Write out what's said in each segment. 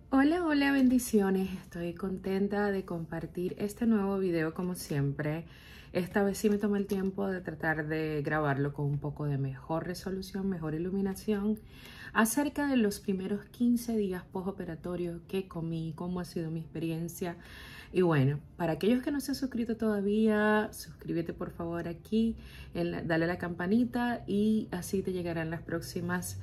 Hola, hola, bendiciones. Estoy contenta de compartir este nuevo video como siempre. Esta vez sí me tomé el tiempo de tratar de grabarlo con un poco de mejor resolución, mejor iluminación, acerca de los primeros 15 días postoperatorio que comí, cómo ha sido mi experiencia. Y bueno, para aquellos que no se han suscrito todavía, suscríbete por favor aquí, dale a la campanita y así te llegarán las próximas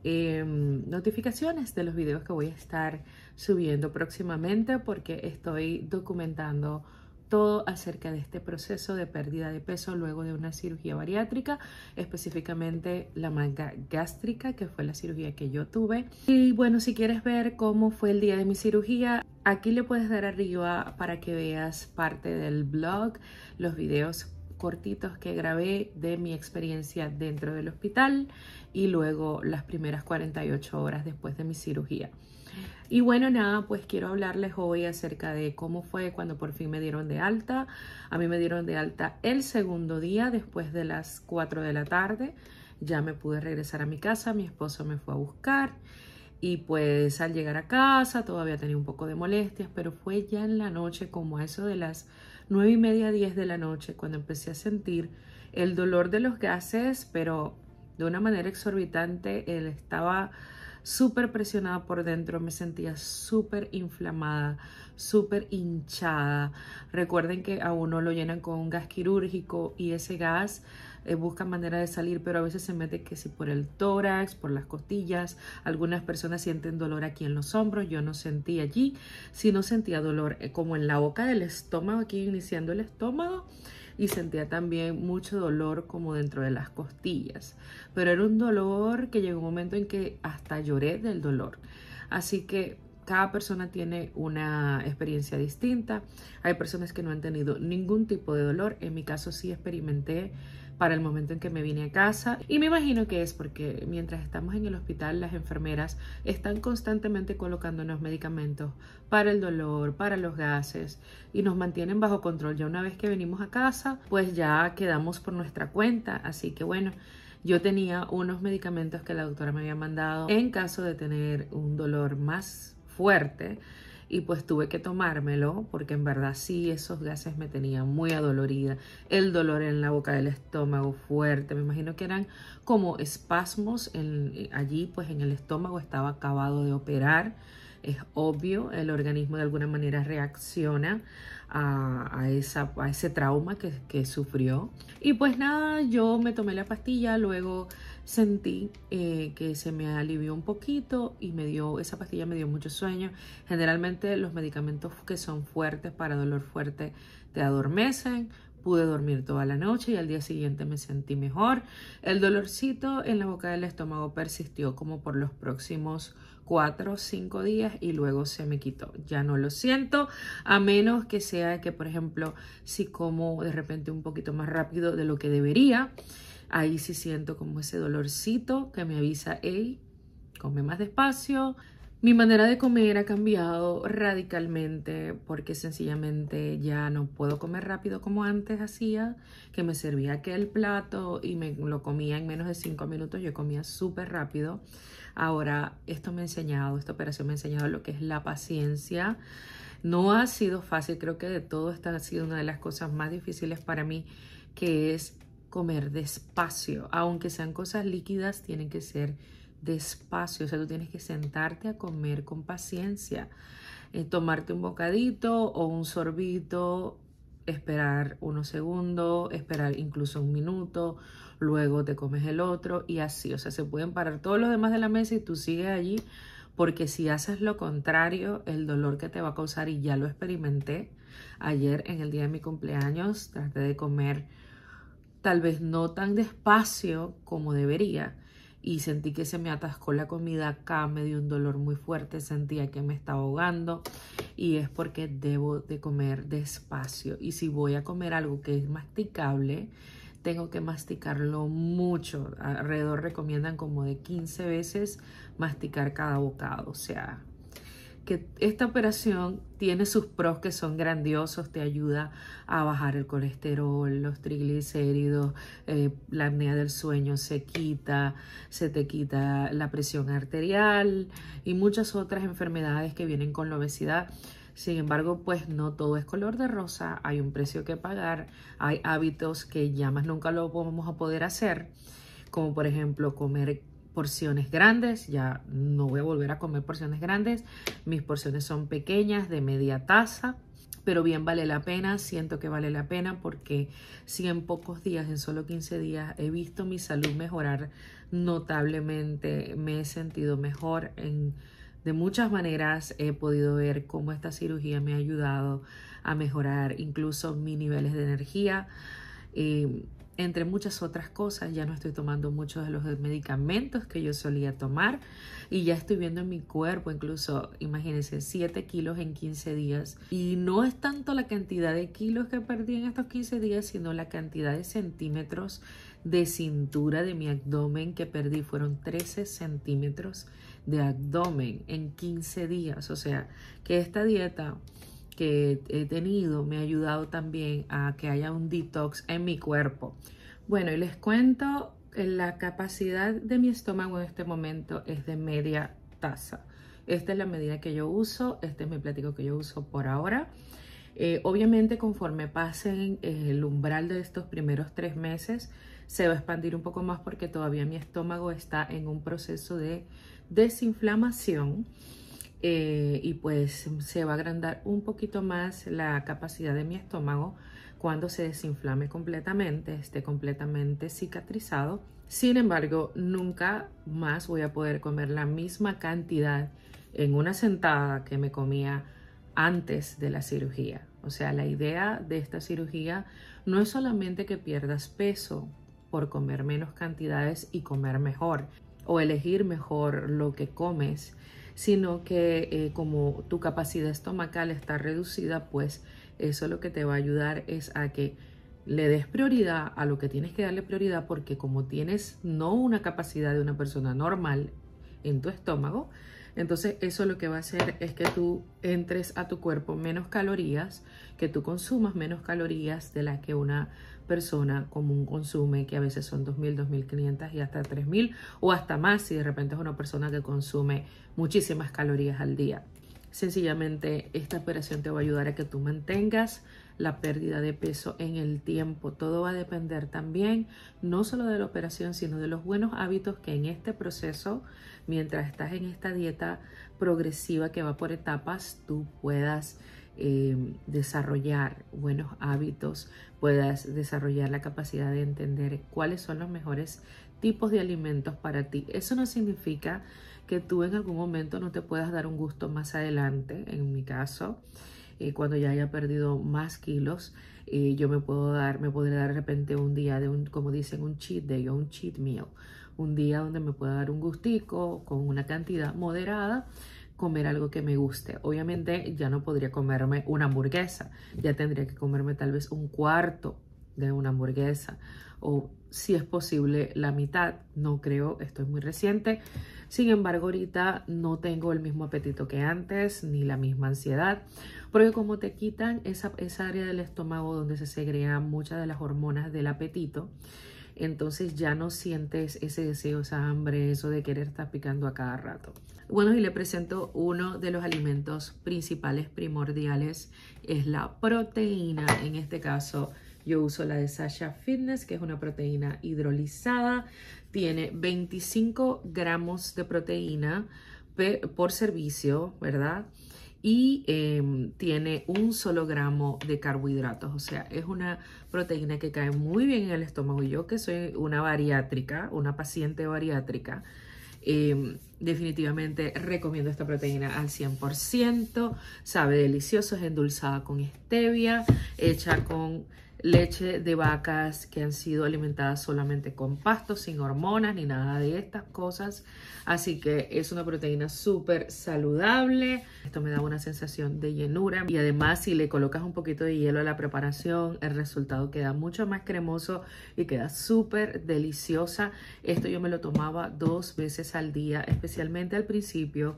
notificaciones de los videos que voy a estar subiendo próximamente, porque estoy documentando todo acerca de este proceso de pérdida de peso luego de una cirugía bariátrica, específicamente la manga gástrica, que fue la cirugía que yo tuve. Y bueno, si quieres ver cómo fue el día de mi cirugía, aquí le puedes dar arriba para que veas parte del blog, los videos cortitos que grabé de mi experiencia dentro del hospital y luego las primeras 48 horas después de mi cirugía. Y bueno, nada, pues quiero hablarles hoy acerca de cómo fue cuando por fin me dieron de alta. A mí me dieron de alta el segundo día después de las 4 de la tarde. Ya me pude regresar a mi casa, mi esposo me fue a buscar. Y pues al llegar a casa todavía tenía un poco de molestias, pero fue ya en la noche, como a eso de las 9:30, 10 de la noche, cuando empecé a sentir el dolor de los gases, pero de una manera exorbitante. Él estaba súper presionada por dentro, me sentía súper inflamada, súper hinchada. Recuerden que a uno lo llenan con un gas quirúrgico y ese gas busca manera de salir, pero a veces se mete que si por el tórax, por las costillas. Algunas personas sienten dolor aquí en los hombros, yo no sentí allí, sino sentía dolor como en la boca del estómago, aquí iniciando el estómago, y sentía también mucho dolor como dentro de las costillas, pero era un dolor que llegó un momento en que hasta lloré del dolor. Así que cada persona tiene una experiencia distinta. Hay personas que no han tenido ningún tipo de dolor. En mi caso sí experimenté para el momento en que me vine a casa, y me imagino que es porque mientras estamos en el hospital las enfermeras están constantemente colocándonos medicamentos para el dolor, para los gases, y nos mantienen bajo control. Ya una vez que venimos a casa, pues ya quedamos por nuestra cuenta. Así que bueno, yo tenía unos medicamentos que la doctora me había mandado en caso de tener un dolor más fuerte, y pues tuve que tomármelo porque en verdad sí, esos gases me tenían muy adolorida. El dolor en la boca del estómago fuerte, me imagino que eran como espasmos allí, pues en el estómago. Estaba acabado de operar. Es obvio, el organismo de alguna manera reacciona a ese trauma que sufrió. Y pues nada, yo me tomé la pastilla, luego sentí que se me alivió un poquito y esa pastilla me dio mucho sueño. Generalmente los medicamentos que son fuertes para dolor fuerte te adormecen. Pude dormir toda la noche y al día siguiente me sentí mejor. El dolorcito en la boca del estómago persistió como por los próximos 4 o 5 días y luego se me quitó. Ya no lo siento, a menos que sea que, por ejemplo, si como de repente un poquito más rápido de lo que debería, ahí sí siento como ese dolorcito que me avisa: hey, come más despacio. Mi manera de comer ha cambiado radicalmente porque sencillamente ya no puedo comer rápido como antes hacía, que me servía aquel plato y me lo comía en menos de 5 minutos. Yo comía súper rápido. Ahora esta operación me ha enseñado lo que es la paciencia. No ha sido fácil, creo que de todo esta ha sido una de las cosas más difíciles para mí, que es comer despacio. Aunque sean cosas líquidas, tienen que ser despacio. O sea, tú tienes que sentarte a comer con paciencia, tomarte un bocadito o un sorbito, esperar unos segundos, esperar incluso un minuto, luego te comes el otro y así. O sea, se pueden parar todos los demás de la mesa y tú sigues allí, porque si haces lo contrario, el dolor que te va a causar, y ya lo experimenté ayer en el día de mi cumpleaños, traté de comer tal vez no tan despacio como debería y sentí que se me atascó la comida acá, me dio un dolor muy fuerte, sentía que me estaba ahogando, y es porque debo de comer despacio. Y si voy a comer algo que es masticable, tengo que masticarlo mucho. Alrededor recomiendan como de 15 veces masticar cada bocado. O sea, que esta operación tiene sus pros que son grandiosos, te ayuda a bajar el colesterol, los triglicéridos, la apnea del sueño se te quita la presión arterial y muchas otras enfermedades que vienen con la obesidad. Sin embargo, pues no todo es color de rosa, hay un precio que pagar, hay hábitos que ya más nunca lo vamos a poder hacer, como por ejemplo comer porciones grandes. Ya no voy a volver a comer porciones grandes, mis porciones son pequeñas, de media taza, pero bien vale la pena, siento que vale la pena porque si en pocos días, en solo 15 días, he visto mi salud mejorar notablemente, me he sentido mejor de muchas maneras, he podido ver cómo esta cirugía me ha ayudado a mejorar incluso mis niveles de energía. Entre muchas otras cosas, ya no estoy tomando muchos de los medicamentos que yo solía tomar y ya estoy viendo en mi cuerpo, incluso, imagínense, 7 kilos en 15 días. Y no es tanto la cantidad de kilos que perdí en estos 15 días, sino la cantidad de centímetros de cintura de mi abdomen que perdí. Fueron 13 centímetros de abdomen en 15 días. O sea, que esta dieta que he tenido me ha ayudado también a que haya un detox en mi cuerpo. Bueno, y les cuento, la capacidad de mi estómago en este momento es de media taza. Esta es la medida que yo uso, este es mi plático que yo uso por ahora. Obviamente, conforme pasen el umbral de estos primeros 3 meses, se va a expandir un poco más porque todavía mi estómago está en un proceso de desinflamación. Y pues se va a agrandar un poquito más la capacidad de mi estómago cuando se desinflame completamente, esté completamente cicatrizado. Sin embargo, nunca más voy a poder comer la misma cantidad en una sentada que me comía antes de la cirugía. O sea, la idea de esta cirugía no es solamente que pierdas peso por comer menos cantidades y comer mejor o elegir mejor lo que comes, sino que como tu capacidad estomacal está reducida, pues eso lo que te va a ayudar es a que le des prioridad a lo que tienes que darle prioridad, porque como tienes no una capacidad de una persona normal en tu estómago, entonces eso lo que va a hacer es que tú entres a tu cuerpo menos calorías, que tú consumas menos calorías de las que una persona común consume, que a veces son 2.000, 2.500 y hasta 3.000 o hasta más si de repente es una persona que consume muchísimas calorías al día. Sencillamente esta operación te va a ayudar a que tú mantengas la pérdida de peso en el tiempo. Todo va a depender también no solo de la operación, sino de los buenos hábitos que en este proceso, mientras estás en esta dieta progresiva que va por etapas, tú puedas desarrollar buenos hábitos, puedas desarrollar la capacidad de entender cuáles son los mejores tipos de alimentos para ti. Eso no significa que tú en algún momento no te puedas dar un gusto más adelante. En mi caso, cuando ya haya perdido más kilos, yo me podré dar de repente un día como dicen, un cheat day o un cheat meal, un día donde me pueda dar un gustico con una cantidad moderada, comer algo que me guste. Obviamente ya no podría comerme una hamburguesa, ya tendría que comerme tal vez un cuarto de una hamburguesa, o si es posible la mitad. No creo, esto es muy reciente. Sin embargo, ahorita no tengo el mismo apetito que antes, ni la misma ansiedad, porque como te quitan esa área del estómago donde se segregan muchas de las hormonas del apetito, entonces ya no sientes ese deseo, esa hambre, eso de querer estar picando a cada rato. Bueno, y le presento uno de los alimentos principales, primordiales, es la proteína. En este caso, yo uso la de Sasha Fitness, que es una proteína hidrolizada. Tiene 25 gramos de proteína por servicio, ¿verdad? Y tiene un solo gramo de carbohidratos. O sea, es una proteína que cae muy bien en el estómago. Yo que soy una bariátrica, una paciente bariátrica, definitivamente recomiendo esta proteína al 100%. Sabe delicioso, es endulzada con stevia, hecha con leche de vacas que han sido alimentadas solamente con pasto, sin hormonas ni nada de estas cosas. Así que es una proteína súper saludable. Esto me da una sensación de llenura. Y además, si le colocas un poquito de hielo a la preparación, el resultado queda mucho más cremoso y queda súper deliciosa. Esto yo me lo tomaba 2 veces al día, especialmente al principio.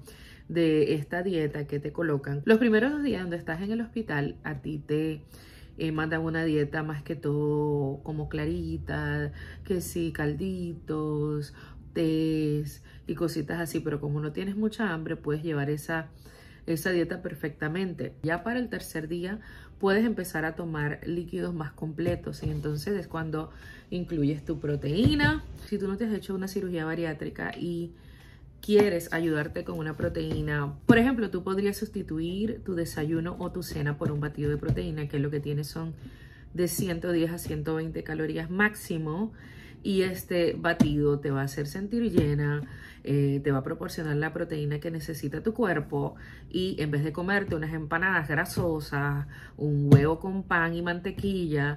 de esta dieta que te colocan. Los primeros 2 días donde estás en el hospital, a ti te mandan una dieta más que todo como clarita, que sí, calditos, tés y cositas así, pero como no tienes mucha hambre, puedes llevar esa dieta perfectamente. Ya para el tercer día puedes empezar a tomar líquidos más completos y entonces es cuando incluyes tu proteína. Si tú no te has hecho una cirugía bariátrica y quieres ayudarte con una proteína, por ejemplo, tú podrías sustituir tu desayuno o tu cena por un batido de proteína, que lo que tiene son de 110 a 120 calorías máximo, y este batido te va a hacer sentir llena, te va a proporcionar la proteína que necesita tu cuerpo, y en vez de comerte unas empanadas grasosas, un huevo con pan y mantequilla,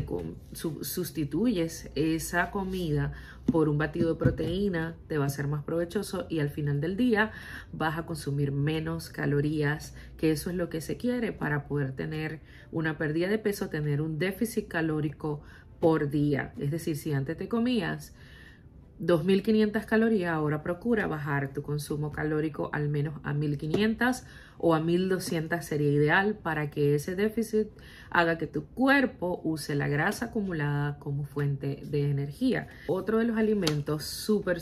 sustituyes esa comida por un batido de proteína, te va a ser más provechoso y al final del día vas a consumir menos calorías, que eso es lo que se quiere para poder tener una pérdida de peso, tener un déficit calórico por día. Es decir, si antes te comías 2.500 calorías, ahora procura bajar tu consumo calórico al menos a 1.500 o a 1.200 sería ideal, para que ese déficit haga que tu cuerpo use la grasa acumulada como fuente de energía. Otro de los alimentos súper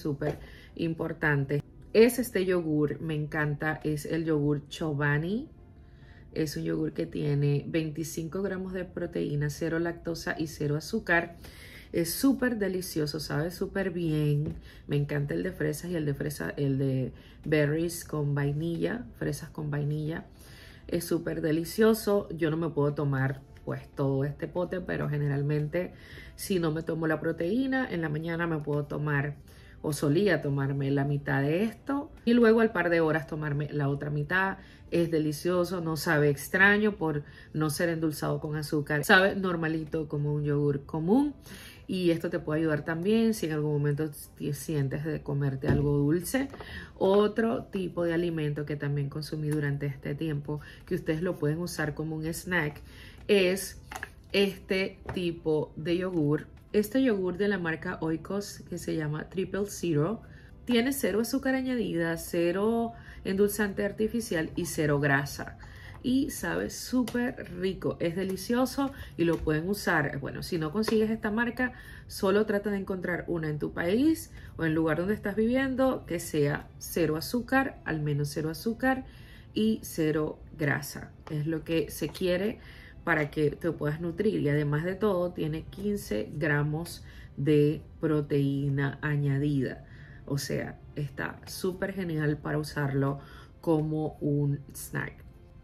importante es este yogur, me encanta, es el yogur Chobani. Es un yogur que tiene 25 gramos de proteína, 0 lactosa y 0 azúcar. Es súper delicioso, sabe súper bien. Me encanta el de fresas y el de berries con vainilla, fresas con vainilla. Es súper delicioso. Yo no me puedo tomar pues todo este pote, pero generalmente si no me tomo la proteína, en la mañana me puedo tomar, o solía tomarme, la mitad de esto y luego al par de horas tomarme la otra mitad. Es delicioso, no sabe extraño por no ser endulzado con azúcar, sabe normalito como un yogur común. Y esto te puede ayudar también si en algún momento te sientes de comerte algo dulce. Otro tipo de alimento que también consumí durante este tiempo, que ustedes lo pueden usar como un snack, es este tipo de yogur. Este yogur de la marca Oikos, que se llama Triple Zero, tiene 0 azúcar añadida, 0 endulzante artificial y 0 grasa. Y sabe súper rico, es delicioso y lo pueden usar. Bueno, si no consigues esta marca, solo trata de encontrar una en tu país o en el lugar donde estás viviendo que sea 0 azúcar, al menos 0 azúcar y 0 grasa. Es lo que se quiere para que te puedas nutrir, y además de todo tiene 15 gramos de proteína añadida. O sea, está súper genial para usarlo como un snack.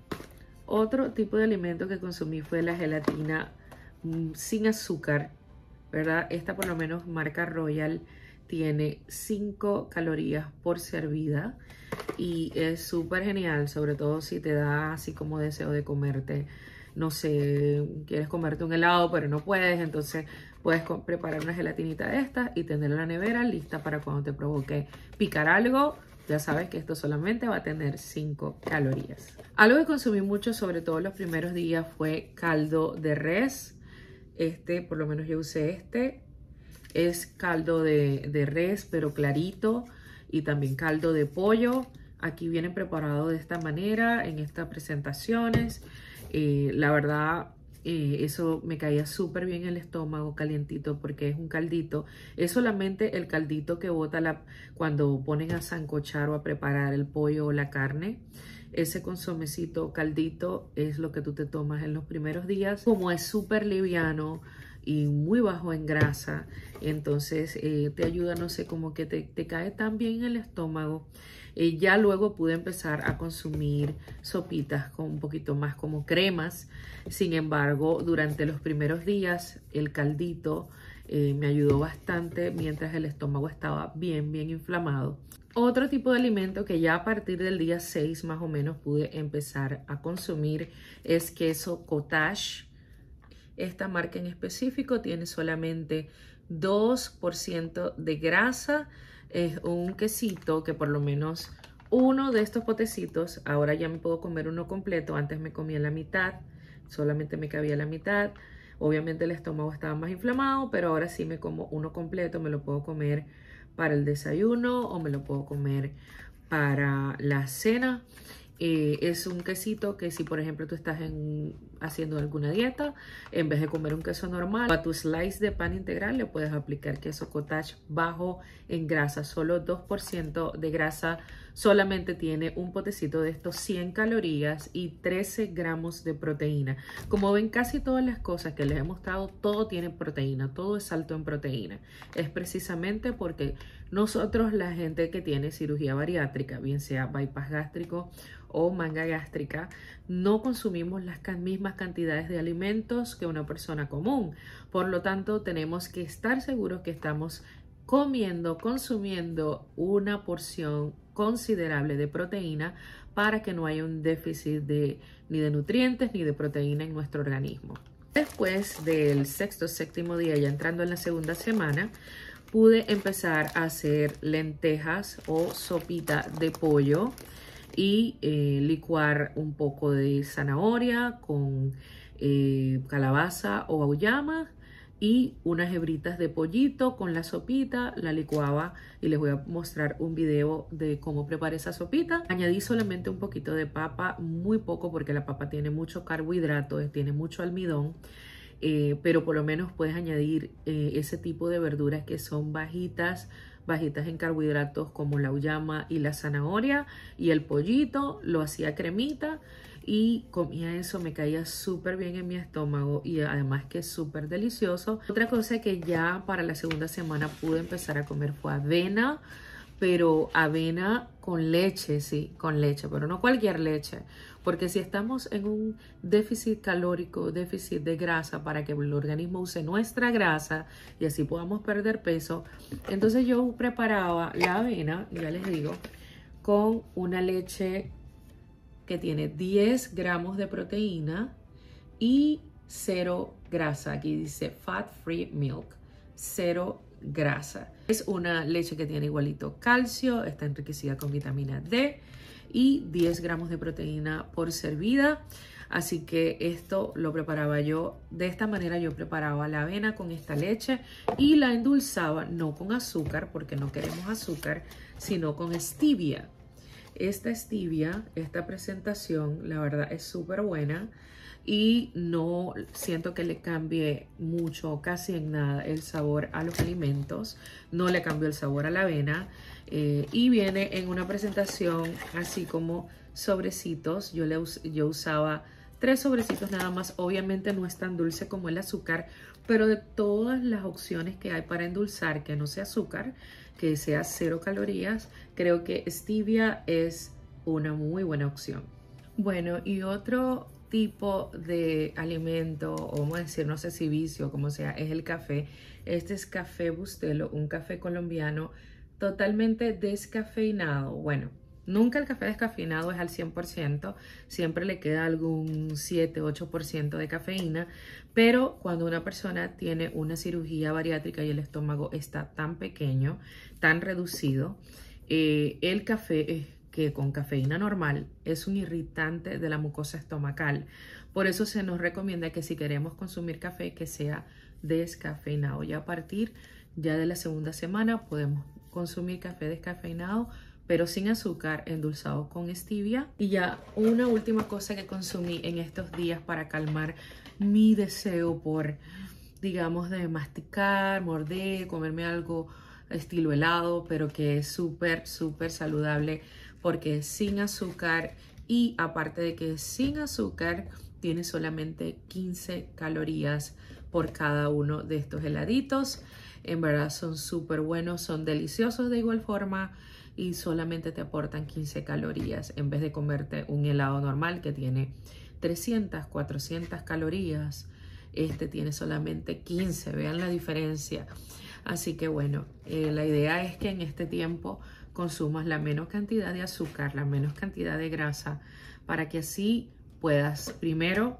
Otro tipo de alimento que consumí fue la gelatina sin azúcar, ¿verdad? Esta por lo menos marca Royal tiene 5 calorías por servida y es súper genial, sobre todo si te da así como deseo de comerte, no sé, quieres comerte un helado pero no puedes, entonces puedes preparar una gelatinita de estas y tenerla en la nevera lista para cuando te provoque picar algo. Ya sabes que esto solamente va a tener 5 calorías. Algo que consumí mucho, sobre todo los primeros días, fue caldo de res. Por lo menos yo usé este. Es caldo de res, pero clarito. Y también caldo de pollo. Aquí vienen preparados de esta manera, en estas presentaciones. La verdad, eso me caía súper bien en el estómago, calientito, porque es un caldito. Es solamente el caldito que bota cuando ponen a sancochar o a preparar el pollo o la carne. Ese consomecito caldito es lo que tú te tomas en los primeros días. Como es súper liviano y muy bajo en grasa, entonces te ayuda, no sé, como que te cae tan bien en el estómago. Ya luego pude empezar a consumir sopitas con un poquito más como cremas. Sin embargo, durante los primeros días el caldito me ayudó bastante mientras el estómago estaba bien inflamado. Otro tipo de alimento que ya a partir del día 6 más o menos pude empezar a consumir es queso cottage. Esta marca en específico tiene solamente 2% de grasa. Es un quesito que por lo menos uno de estos potecitos, ahora ya me puedo comer uno completo. Antes me comía la mitad, solamente me cabía la mitad. Obviamente el estómago estaba más inflamado, pero ahora sí me como uno completo. Me lo puedo comer para el desayuno o me lo puedo comer para la cena. Es un quesito que si por ejemplo tú estás haciendo alguna dieta, en vez de comer un queso normal, a tu slice de pan integral le puedes aplicar queso cottage bajo en grasa, solo 2% de grasa, solamente tiene un potecito de estos, 100 calorías y 13 gramos de proteína. Como ven, casi todas las cosas que les he mostrado, todo tiene proteína, todo es alto en proteína. Es precisamente porque nosotros, la gente que tiene cirugía bariátrica, bien sea bypass gástrico o manga gástrica, no consumimos las mismas cantidades de alimentos que una persona común. Por lo tanto, tenemos que estar seguros que estamos consumiendo una porción considerable de proteína para que no haya un déficit ni de nutrientes ni de proteína en nuestro organismo. Después del sexto, séptimo día, ya entrando en la segunda semana, pude empezar a hacer lentejas o sopita de pollo y licuar un poco de zanahoria con calabaza o auyama y unas hebritas de pollito con la sopita. La licuaba y les voy a mostrar un video de cómo preparé esa sopita. Añadí solamente un poquito de papa, muy poco porque la papa tiene mucho carbohidrato, tiene mucho almidón. Pero por lo menos puedes añadir ese tipo de verduras que son bajitas en carbohidratos, como la auyama y la zanahoria, y el pollito lo hacía cremita y comía eso, me caía súper bien en mi estómago y además que es súper delicioso. Otra cosa que ya para la segunda semana pude empezar a comer fue avena, pero avena con leche, sí, con leche, pero no cualquier leche, porque si estamos en un déficit calórico, déficit de grasa para que el organismo use nuestra grasa y así podamos perder peso, entonces yo preparaba la avena, ya les digo, con una leche que tiene 10 gramos de proteína y 0 grasa. Aquí dice fat free milk, 0 grasa. Es una leche que tiene igualito calcio, está enriquecida con vitamina D y 10 gramos de proteína por servida. Así que esto lo preparaba yo de esta manera. Yo preparaba la avena con esta leche y la endulzaba, no con azúcar porque no queremos azúcar, sino con stevia. Esta stevia, esta presentación, la verdad es súper buena y no siento que le cambie mucho o casi en nada el sabor a los alimentos. No le cambió el sabor a la avena y viene en una presentación así como sobrecitos. Yo usaba 3 sobrecitos nada más. Obviamente no es tan dulce como el azúcar, pero de todas las opciones que hay para endulzar que no sea azúcar, que sea 0 calorías, creo que stevia es una muy buena opción. Bueno, y otro tipo de alimento, o vamos a decir, no sé si vicio, como sea, es el café. Este es café Bustelo, un café colombiano totalmente descafeinado. Bueno, nunca el café descafeinado es al 100%, siempre le queda algún 7-8% de cafeína, pero cuando una persona tiene una cirugía bariátrica y el estómago está tan pequeño, tan reducido, el café que con cafeína normal es un irritante de la mucosa estomacal. Por eso se nos recomienda que si queremos consumir café, que sea descafeinado. Ya a partir de la segunda semana podemos consumir café descafeinado, pero sin azúcar, endulzado con stevia. Y ya una última cosa que consumí en estos días para calmar mi deseo por, digamos, de masticar, morder, comerme algo estilo helado, pero que es súper saludable porque es sin azúcar y aparte de que es sin azúcar, tiene solamente 15 calorías por cada uno de estos heladitos. En verdad son súper buenos, son deliciosos de igual forma y solamente te aportan 15 calorías en vez de comerte un helado normal que tiene 300, 400 calorías. Este tiene solamente 15, vean la diferencia. Así que bueno, la idea es que en este tiempo consumas la menos cantidad de azúcar, la menos cantidad de grasa, para que así puedas primero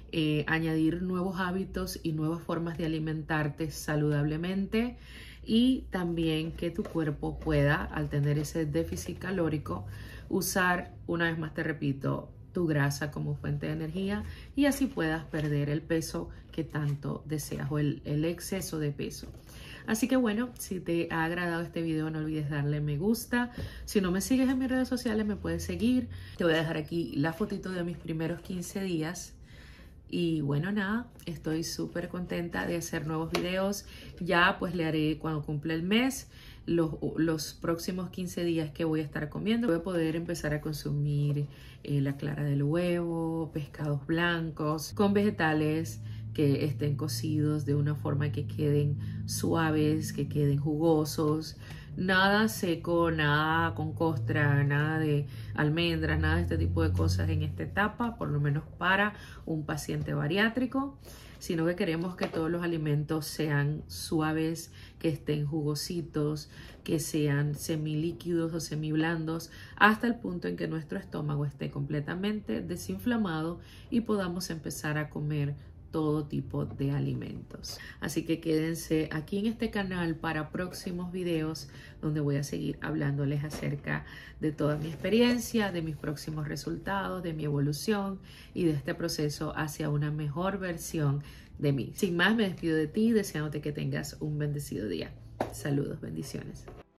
añadir nuevos hábitos y nuevas formas de alimentarte saludablemente y también que tu cuerpo pueda, al tener ese déficit calórico, usar, una vez más te repito, tu grasa como fuente de energía y así puedas perder el peso que tanto deseas o el exceso de peso. Así que bueno, si te ha agradado este video no olvides darle me gusta. Si no me sigues en mis redes sociales me puedes seguir. Te voy a dejar aquí la fotito de mis primeros 15 días. Y bueno, nada, estoy súper contenta de hacer nuevos videos. Ya pues le haré cuando cumple el mes los próximos 15 días que voy a estar comiendo. Voy a poder empezar a consumir la clara del huevo, pescados blancos, con vegetales que estén cocidos de una forma que queden suaves, que queden jugosos. Nada seco, nada con costra, nada de almendras, nada de este tipo de cosas en esta etapa, por lo menos para un paciente bariátrico, sino que queremos que todos los alimentos sean suaves, que estén jugositos, que sean semilíquidos o semiblandos, hasta el punto en que nuestro estómago esté completamente desinflamado y podamos empezar a comer todo tipo de alimentos. Así que quédense aquí en este canal para próximos videos donde voy a seguir hablándoles acerca de toda mi experiencia, de mis próximos resultados, de mi evolución y de este proceso hacia una mejor versión de mí. Sin más, me despido de ti deseándote que tengas un bendecido día. Saludos, bendiciones.